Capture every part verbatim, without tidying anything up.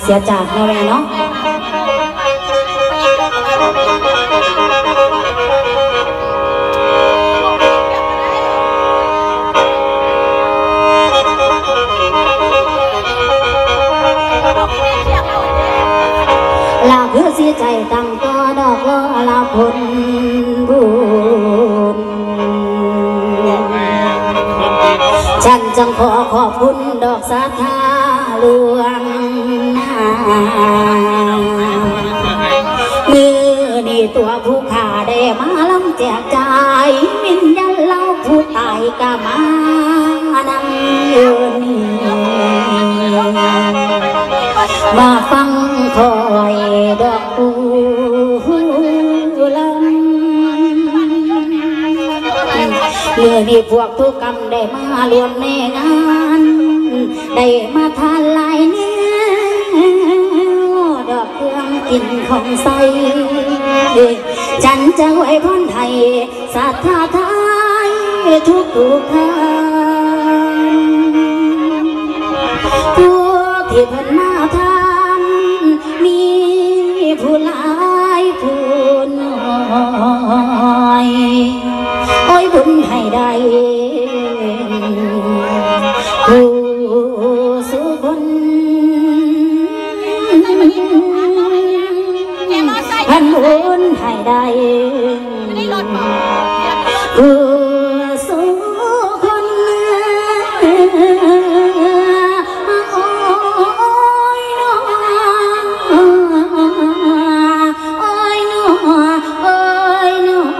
สียจากนะแม่เนาะลาเพื่อเสียใจตั้งก็ดอกล้อลาผลบุญฉันจังขอขอบคุณดอกศรัทธาหลวงมือนี่ตัวผู้ขาได้มาลำแจกจ่ายวิญญาณเล่าผู้ตายก็มานำยืนมาฟังคอยดอกปูลำเมื่อนี้พวกทุกกรรมได้มารวมในงานได้มาทานลายเนื้อดอกเครื่องกินของใสฉันจะไว้พ้นไทยศรัทธาไทยทุกทุกท่านพวกที่เพิ่นมาทานมีผู้หลายผู้น้อยโอ้ยบุญให้ได้ผู้สุคนพันบุญให้ได้ผู้สุคนโอ้ยน้อโอ้ยน้อโอ้ยน้อ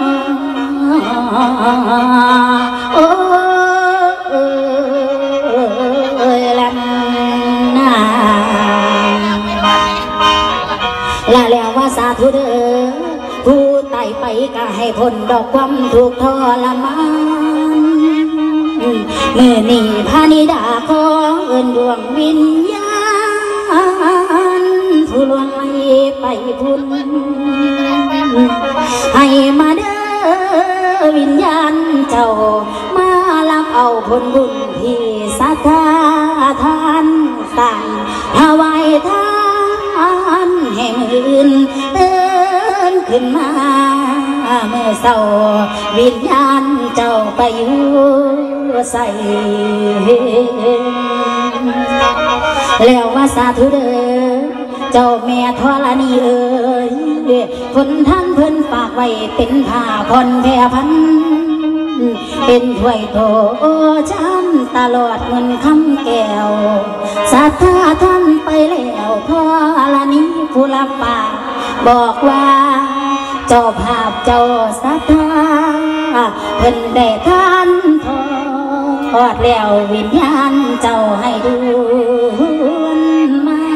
โอ้ยลันนาลาแล้วว่าสาธุเด้อผู้ตายไปก็ให้พ้นดอกความทุกข์ทรมานเมื่อนี้พานิดาขอเอิ้นดวงวิญญาณผู้ล่วงลับไปพุ่นให้มาเด้อวิญญาณเจ้ามารับเอาผลบุญที่ศรัทธาทานสั่งถวายทานให้มืออื่นเตือนขึ้นมาเมื่อเศร้าวิญญาณเจ้าไปอยู่ใส่แล้วว่าสาธุเด้อเจ้าแม่ธรณีเอ๋ยคนท่านเพิ่นฝากไว้เป็นผ้าผ่อนแผ่พันเป็นถ้วยโถช้ำตลอดเงินคำแก้วศรัทธาท่านไปแล้วธรณีผู้รับปากบอกว่าเจ้าภาพเจ้าศรัทธาเพิ่นได้ทานทอดแล้ววิญญาณเจ้าให้ดูมา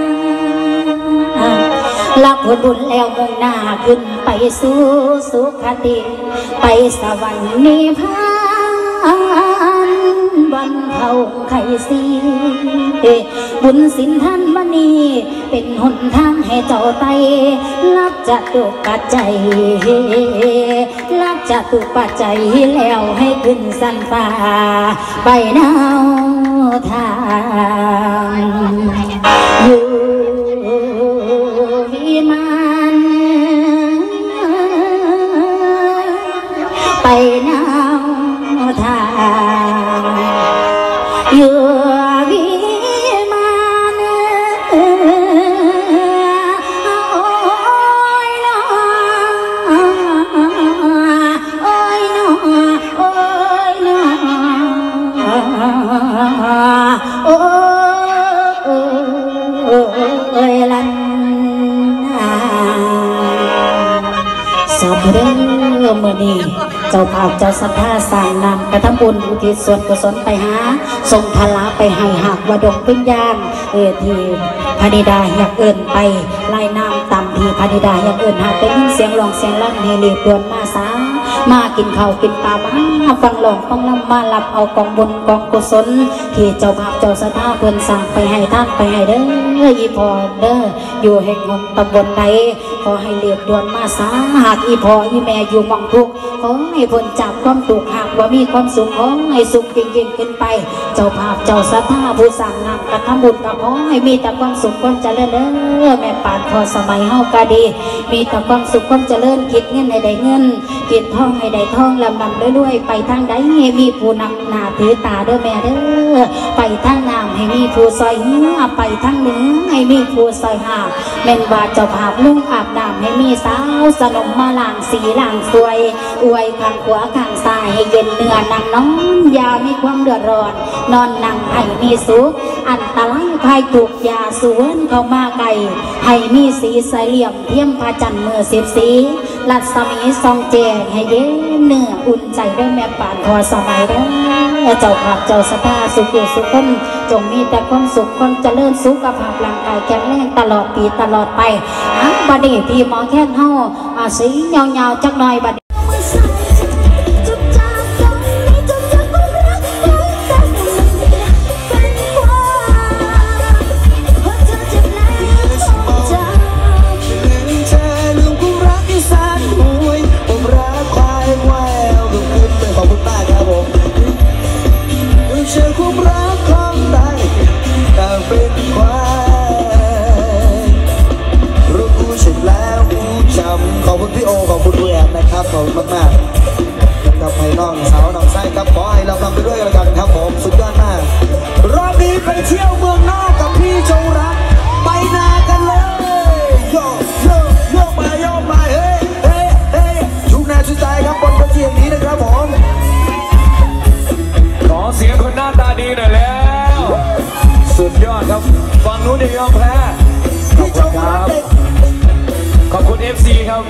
รับผลบุญแล้วมุ่งหน้าขึ้นไปสู่สุขติไปสวรรค์นิพพานบนเขาไข่สีบุญสินท่านวันนี้เป็นหนทางให้เจ้าไตรับจะตุกปัจจัยรับจะตุกปัจจัยแล้วให้ขึ้นสันฟ้าไปนาวทางอยู่วิมานไปนาวทางอยู่วิมานโอ้ยน้อโอ้ยน้อโอ้ยน้อโอ้ยลันสาธุเด้อเมื่อนี้เจ้าภาพเจ้าศรัทธาสร้างนำกระทำบุญอุทิศส่วนกุศลไปหาส่งพละไปให้หักวดงวิญญาณเออที่พนิดาอยากเอิ่นไปไล่น้ำตามที่พนิดาอยากเอิ่นหากเป็นเสียงร้องเสียงลั่นให้เรียบด่วนมาสามากินข้าวกินปลามาฟังหลอกฟังลำมาหลับเอากองบุญกองกุศลที่เจ้าภาพเจ้าสถาเพิ่นสั่งไปให้ท่านไปให้เด้ออีพอเด้ออยู่แห่งหนตำบลใดขอให้เรียบด่วนมาสาหากอีพออีแม่อยู่มองทุกขอให้พ้นจากความทุกข์หากว่ามีความสุขขอให้สุขยิ่งๆขึ้นไปเจ้าภาพเจ้าสถาผู้สั่งนำกระทำบุญก็ขอให้มีแต่ความสุขความเจริญเด้อแม่ป่านพอสมัยเฮาก็ดีมีแต่ความสุขความเจริญคิดเงินให้ได้เงินคิดทองให้ได้ทองลำลำด้วยๆไปทางใดให้มีผู้นำหน้าถือตาเด้อแม่เด้อไปทางน้ำให้มีผู้ซอยหัวไปทางเหนือให้มีผู้ซอยหาแม่นว่าเจ้าภาพลุงอาบน้ำให้มีสาวสนมมาล้างสีล้างสวยอวยข้างขวาข้างซ้ายให้เย็นเนื้อนั่งนอนอย่ามีความเดือดร้อนนอนนั่งให้มีสุขอันตรายภัยถูกยาสวนเข้ามาไกลให้มีสีใสเหลี่ยมเทียมพระจันทร์เมื่อสิบสีรัศมีซองแจงให้เย็นเนื้ออุ่นใจด้วยแม่ป่านพอสมัยเด้อเจ้าภาพเจ้าสถาสุขสุขคนจงมีแต่ความสุขคนเจริญสุขภาพร่างกายแข็งแรงตลอดปีตลอดไปอ่ะบัดนี้พี่หมอแค่นเฮาอ่ะสียาวๆจักหน่อยบัดขอบคุณพี่โอขอบคุณดูแอนนะครับขอบคุณมากๆนะครับให้น้องสาวน้องไส้ครับขอให้เราทำไปด้วยกันกันครับผมสุดยอดมากรอบนี้ไปเที่ยวเมืองนอกกับพี่จงรักไปนากันเลยโยโยโยมาโยมาเฮ้เฮ้เฮ้ทุกนาทุกใจครับบนกระเทียมนี้นะครับผมขอเสียงคนหน้าตาดีหน่อยแล้วสุดยอดครับฝั่งนู้นเดียวยอมแพ้พี่จงรักขอบคุณ เอฟ ซี ครับ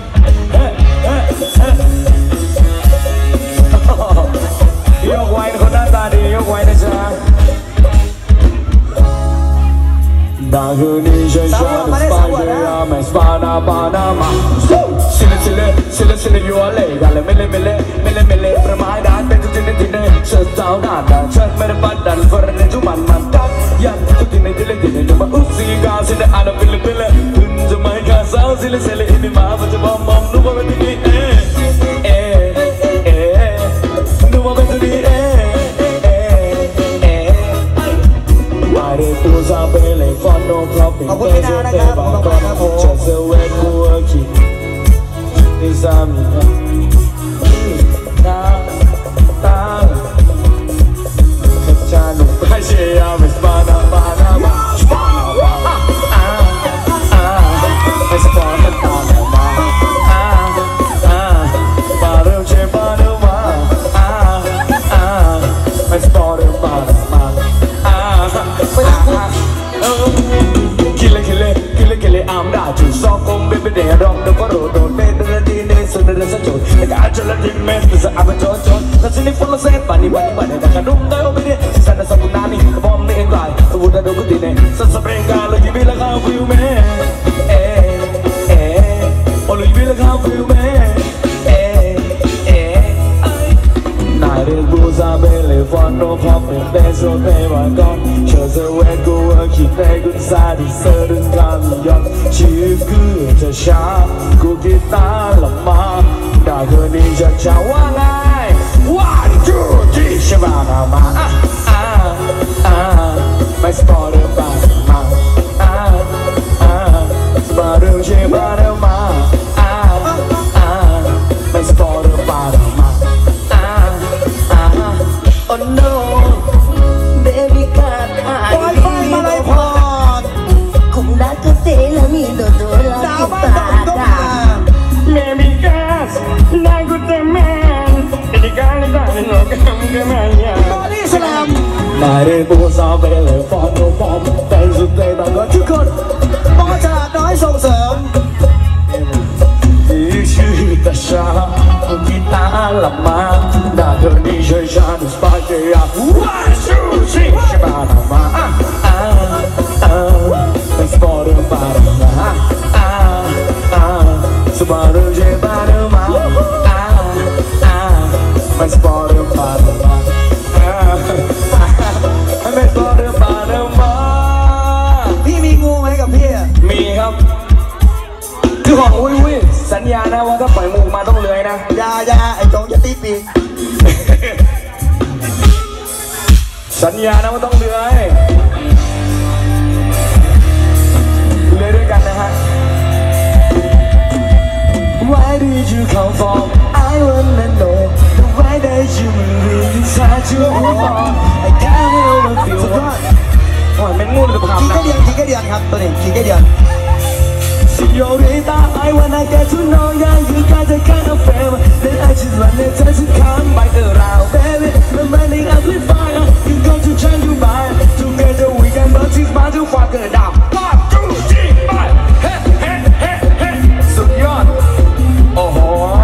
ยกไว้คนหน้าตาดียกไว้นะจ๊ะดาคือนี่ใช่ใช่สปาเกียร์ไม่สปานาปานามาสิเลสิเลสิเลสิเลยัวเล่กันเลยไม่เล่ไม่เล่ไม่เล่ไม่เล่ประมาณนั้นเป็นทุกที่ในที่นี้เชิดเท้าหน้าด่านเชิดไม่ได้ปัดดันฟอร์เรนจุมันมันตัดยันทุกที่ในที่นี้ที่นี้มาอุซีกาสิเดอานาฟิลิปปินส์คุณจะไม่กล้าสาวสิเลสิเลอินิมามันจะมองมองดูว่าเป็นที่เอเอเอดูว่าเป็นที่เอขอบคุณพี่นานะครับขอบคุณครับผมจะเซเวกูคิดที่สามีตาตาจานุไปเชียร์ไม่สปานาปานามาสปานามาอ่าอ่าไม่สปานาปานามาอ่าอ่าปาเริ่มเชื่อปาเริ่มมาอ่าอ่าไม่สปาเริ่มปานามาอ่าไปละเออKille kille kille kille amda ju so kom be be de rong do ko do be de de ne so de sa jo de ka chala de me sa aba jo jo na sini follow se pani pani pani da ka dum da obe de sa da sa punani bom ne engai wo da do ku de ne sa sa brenga lo gi be la ka fu me eh eh o lo gi be la ka fu me eh eh Nare buza bele fanno poppe beso te va con Chose we go ki te gun sa di se dun kan yon Chi gu te sha ku ki ta la ma Da gu ni ja cha wa ngai One two three shiva na ma ah ah ah My spotter ba ma ah ah Spotter shiva na ma ah ah My spotter ba ma Oh no, baby cat, I need more. Kung dati lang ito doon kita. Baby cat, lagot naman. Hindi ka na tayo no kamkamaya. Salam. Nari po sa telephone mo po, tayo sa tayo ko tukod. Mga sa nói ส่งเสริมชื่อแต่ชากีตาร์ละมาดาเธอนี่ช่วยฉันสปาเกียร์วันชูชีใช่ป่ะนะมาอ่าอ่าอ่าเป็นสปอร์ตป่ะนะอ่าอ่าสปอร์ตใช่ป่ะนะมาอ่าอ่าเป็นสปอร์ตญานะว่าถ้าปล่อยมุกมาต้องเลื้อยนะยายาไอ้โจงจะตีปีกสัญญานะว่าต้องเลื้อยเลื้อยด้วยกันนะฮะ Why did you come from? I wanna know the why that you moving inside your heart. I can't help but feel what. โอ้ยเป็นงูหรือเปล่าขี่กระเดียนขี่กระเดียนครับตัวนี้ขี่กระเดียน Señorita, I wanna get to know ya. You got the kind of flavor that I just wanna touch and come by around, baby. The money amplifier, you go to China to buy. Together we can burn this man to fuck it down. One, two, three, five. Hey, hey, hey, hey. สุดยอดโอ้โห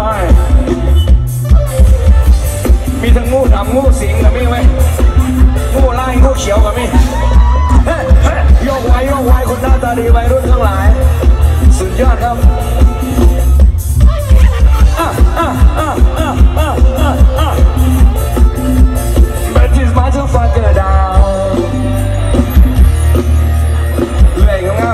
มีทั้งงูดำงูสิงกับมีไหมงูลายงูเขียวกับมีเฮ้เฮ้ยกไว้ยกไว้คนหน้าตาดีวัยรุ่นทั้งหลายสุดยอดครับอ่ะอ่ะอ่ะอ่ะอ่ะอ่ะอ่ะ But this motherfucker down เลยครับ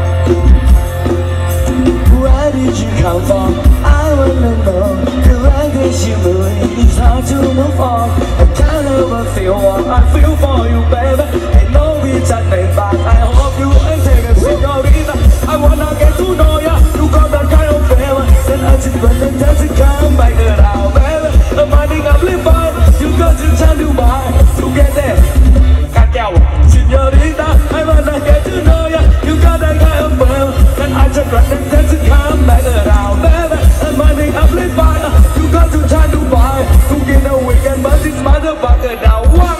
Where did you come from? I wanna know. The right that you move is hard to move on. I can't help but feel what I feel for you, baby. Ain't no reason back. I hope you ain't taking señorita. I wanna get to know ya. You got that kind of flavor. Then I just run and just come back it out, baby. The money I'm living, you got to tell you why. To get there, got you, señorita. I wanna get to know ya. You got that kind of flavor. Then I just run and just come back it out, baby. The money I'm living, you got to tell you why. To get a weekend, but this motherfucker down. Why?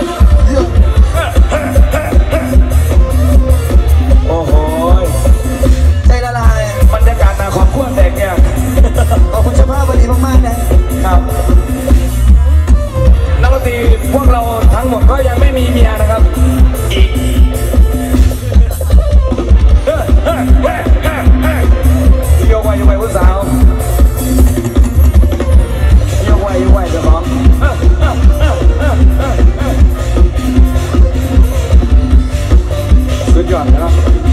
โอ้โหใจละลายบรรยากาศนาของขั้วแตกเนี่ยขอบคุณเจ้าภาพวันนี้มากๆนะครับนักดนตรีพวกเราทั้งหมดก็ยังไม่มีเมียนะครับอีกโยกไว้โยกไว้ผู้สาวโยกไว้โยกไว้เจ้าของสุดยอดนะครับ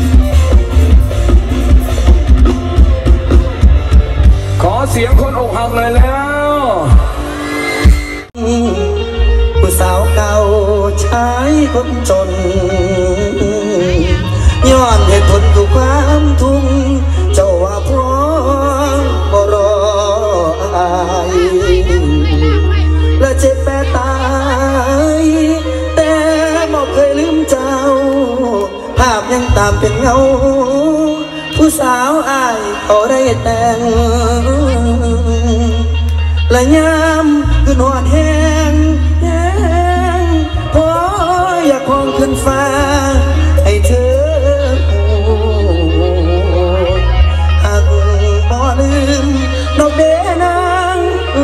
ขอเสียงคนอกหักเลยแล้วผู้สาวเก่าชายคนจนย้อนเหตุผลคือความทุ่มเจ้าว่าพร้อมบ่รออายและเจ็บแปรตายแต่บ่เคยลืมเจ้าภาพยังตามเป็นเงาผู้สาวอายเขาได้แต่งและยามคืนหอดแห้งแห้งพออยากคองขึ้นฟ้าให้เธอหักบ่ลืมนกเดนาง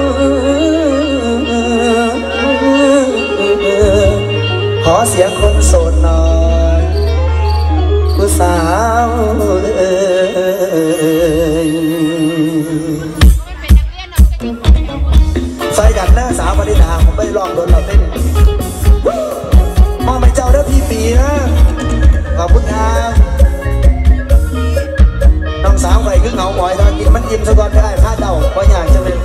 ขอเสียงคนโสดหน่อยผู้สาวเอ่ยไฟดับหน้าสาวปฏิดาผมไม่ได้ลองโดนเราเต้นมองไปเจ้าเด้อพี่ปีนะขอบคุณครับน้องสาวไข่คือเหงาหมอยตอนกินมันยิ้มสะกอนได้ผ้าเดาเพราะอยากจะเป็น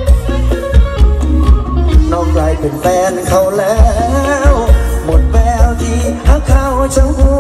น้องกลายเป็นแฟนเขาแล้วหมดแววที่หาเขาจะหั